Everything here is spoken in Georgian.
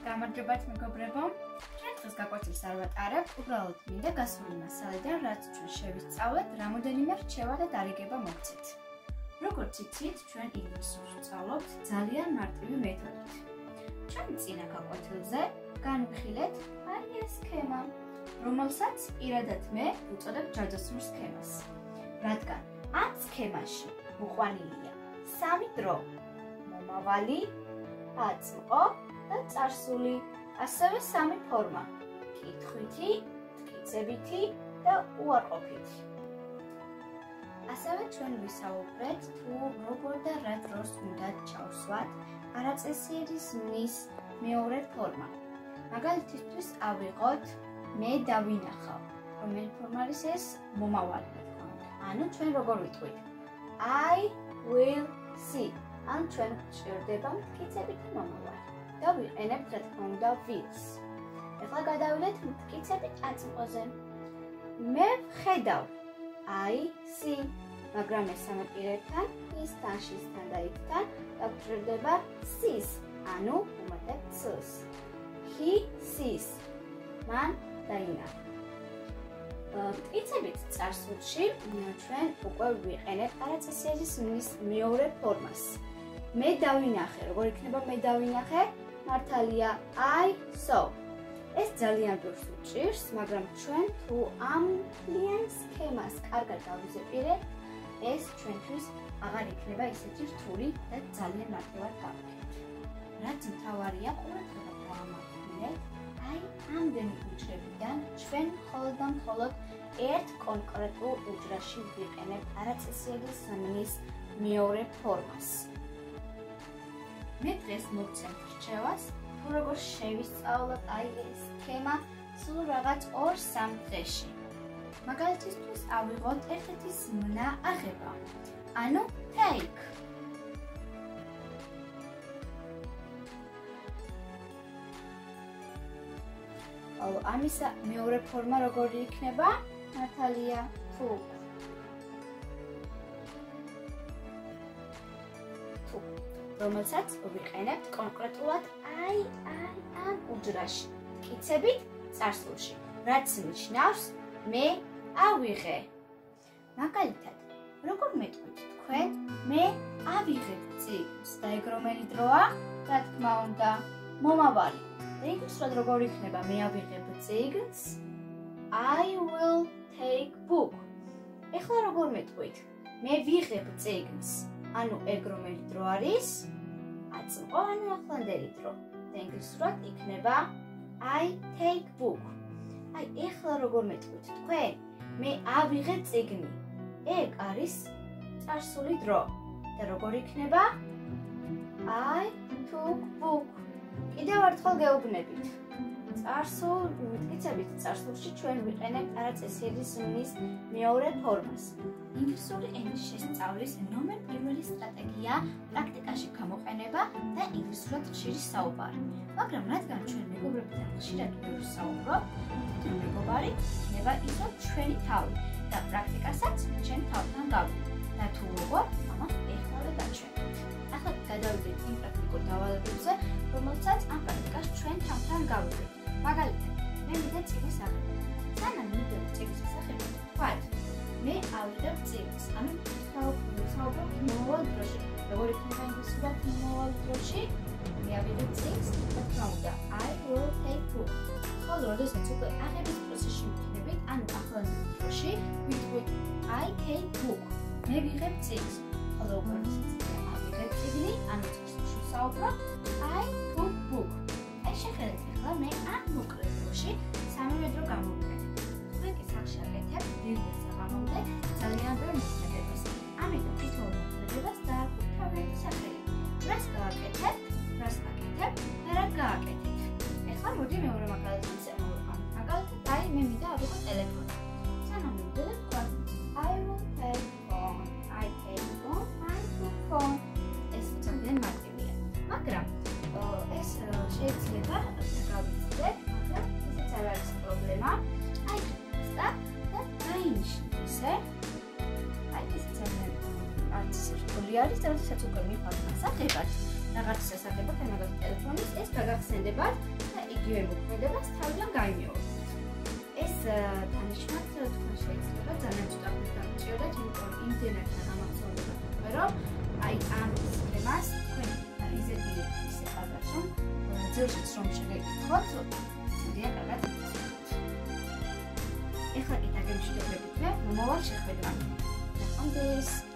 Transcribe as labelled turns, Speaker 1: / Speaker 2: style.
Speaker 1: გამარჯობათ მეგობრებო. ჩვენ დღეს გაკვეთილს არ ვატარებ, უბრალოდ მინდა გასული მასალიდან, რაც ჩვენ შევისწავლეთ, რამოდენიმე რჩევა და დარიგება მოგცეთ. როგორც იცით, ჩვენ ინგლისურს ვსწავლობთ ძალიან მარტივი მეთოდით. ჩვენ წინა გაკვეთილზე განვიხილეთ ეს სქემა, რომელსაც პირადად მე ვუწოდებ ჯადოსნურ სქემას. რადგან ამ სქემაში მოყვანილია სამი დრო: მომავალი, აწმყო და წარსული, ასევე სამი ფორმა: კითხვითი, მტკიცებითი და უარყოფითი. ასევე ჩვენ ვისაუბრეთ თუ როგორ და რა დროს უნდა ჩავსვათ არაწესიერი ზმნის მეორე ფორმა. მაგალითისთვის ავიღოთ მე დავინახავ, რომელი ფორმა არის ეს? მომავალი. ანუ ჩვენ როგორ ვიტყვით? I will see. ან ჩვენ გვჭირდება მტკიცებითი მომავალი და ვიყენებთ რა თქმა უნდა wills. ეხლა გადავიდეთ მტკიცებით აწმყოზე. მე ვხედავ, I see, მაგრამ მესამე პირებთან, ისთან, შისთან და იქთან გვჭირდება sees, ანუ ვუმატებთ s-ს. He sees. მან დაინახა. მტკიცებით წარსულში ჩვენ უკვე ვიყენებთ არაწესიერი ზმნის მეორე ფორმას. მე დავინახე, როგორ იქნება მე დავინახე? მართალია, I saw. ეს ძალიან ბევრს უჭირს, მაგრამ ჩვენ თუ ამ მთლიან სქემას კარგად გავიზეპირებთ, ეს ჩვენთვის აღარ იქნება ისეთი რთული და ძალიან მარტივად გავაკეთებთ. რაც მთავარია, ყურადღება გავამართლეთ, აი ამდენი უჯრებიდან ჩვენ მხოლოდ და მხოლოდ ერთ კონკრეტულ უჯრაში ვიყენებთ არაწესიერი ზმნის მეორე ფორმას. მე დღეს მოგცემთ რჩევას, თუ როგორ შევისწავლოთ აი ეს სქემა სულ რაღაც 2-3 დღეში. მაგალითისთვის ავიღოთ ერთ-ერთი ზმნა აღება, ანუ take. ამის მეორე ფორმა როგორი იქნება? მართალია, took. რომელსაც ვიყენებთ კონკრეტულად ამ უჯრაში, მტკიცებით წარსულში, რაც ნიშნავს მე ავიღე. მაგალითად, როგორ მეტყვით თქვენ მე ავიღებ წიგნს და ეგ რომელი დროა? რა თქმა უნდა, მომავალი. და ინგლისურად როგორ იქნება მე ავიღებ წიგნს? I will take book. ეხლა როგორ მეტყვით? მე ვიღებ წიგნს. ანუ ეგ რომელი დრო არის? აწმყო, ანუ ახლანდელი დრო. და ინგლისურად იქნება I take book. აი, ეხლა როგორ მეტყვით თქვენ? მე ავიღე წიგნი. ეგ არის წარსული დრო. და როგორ იქნება? I took book. კიდევ ერთხელ გეუბნებით. მტკიცებით წარსულში ჩვენ ვიყენებთ არაწესიერი ზმნის მეორე ფორმას. ინგლისური ენის შესწავლის ნომერ პირველი სტრატეგია პრაქტიკაში გამოყენება და ინგლისურად ხშირი საუბარი. მაგრამ რადგან ჩვენ მეგობრებთან ხშირად ვსაუბრობთ, თვითონ მეგობარი იქნება ისო ჩვენი თავი და პრაქტიკასაც ჩვენ თავთან გავიგებთ. და თუ როგორ, ამას ეხლა დაჩვენებთ. ახლა გადავიდეთ იმ პრაქტიკულ დავალებებზე, რომელსაც ამ პრაქტიკას ჩვენ თავთან გავიგებთ. მაგალითად, მე მინდა წიგნის აღება. სანამ მივიდე წიგნის აღება, ვთქვათ, მე ავიღებ წიგნს. ანუ ვსაუბრობ მომავალ დროში. როგორ იქნება ინგლისურად მომავალ დროში? მე ავიღებ წიგნს, რა თქმა უნდა, I will take book. ხოლო როდესაც უკვე აღების პროცესში ვიქნებით, ანუ ახლანდელ დროში, ვიტყვით I take book. მე ვიღებ წიგნს. ხოლო უკვე როდესაც ავიღებ წიგნი, ანუ წიგნში ვსაუბრობ, I took book. შეხედეთ ახლა მე ამ მოკლე დროში სამივე დრო გამოვიყენებ. თქვენ კი სახში აკეთებთ პირველ საღამომდე ძალიან ბევრ მოქმედებას. ამიტომ თითოეულ მოქმედებას დააქვთ თავიანთი სახელი. რას გააკეთებთ, რას აკეთებთ და რა გააკეთეთ. ახლა მოდი მეორე მაგალითს მოვიყვანოთ. მაგალითად, აი მე მინდა ავიღო ტელეფონი. სანამ მივიდე ვთქვათ I will take phone. I take phone. I took phone. ეს ძალიან მარტივია. მაგრამ ეს შეიძლება გავიცდეთ, მაგრამ ესეც არ არის პრობლემა. აი, და დაინიშნე ისე. აი, ეს ძალიან არც რთული არის, როდესაც უკვე მიყავთ ასახებად, რაღაც ასახებად, მაგალითად ტელეფონის, ეს გაგახსენდეთ მოქმედებად და იგივე მოქმედებას თავიდან გაიმეორებთ. ეს დანიშნულად თქვენ შეიძლება ძალიან ცოტა ხნით დამჭირდეთ, იმიტომ რომ იმდენად გამახსოვრებათ თქვენ, რომ აი ამ სქემას თქვენ იზრდებათ ისე კარგად, რომ ძილშიც რომ შეგეკითხოთ, ძალიან კარგად გიცნობთ. ეხლა კი დაგემშვიდობებით მე მომავალ შეხვედრამდე. ნახვამდის.